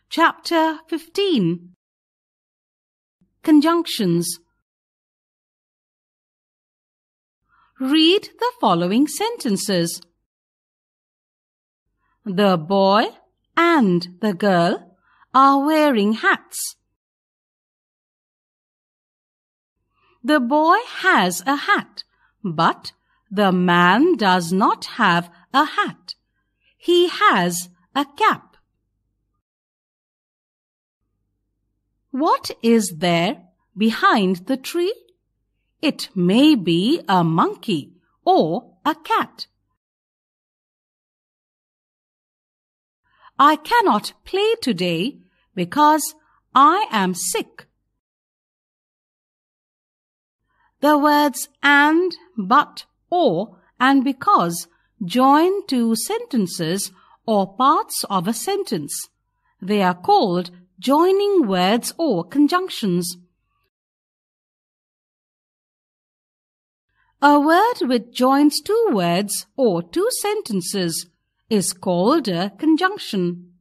Chapter 15. Conjunctions. Read the following sentences. The boy and the girl are wearing hats. The boy has a hat, but the man does not have a hat. He has a cap. What is there behind the tree? It may be a monkey or a cat. I cannot play today because I am sick. The words and, but, or, and because join two sentences or parts of a sentence. They are called joining words or conjunctions. A word which joins two words or two sentences is called a conjunction.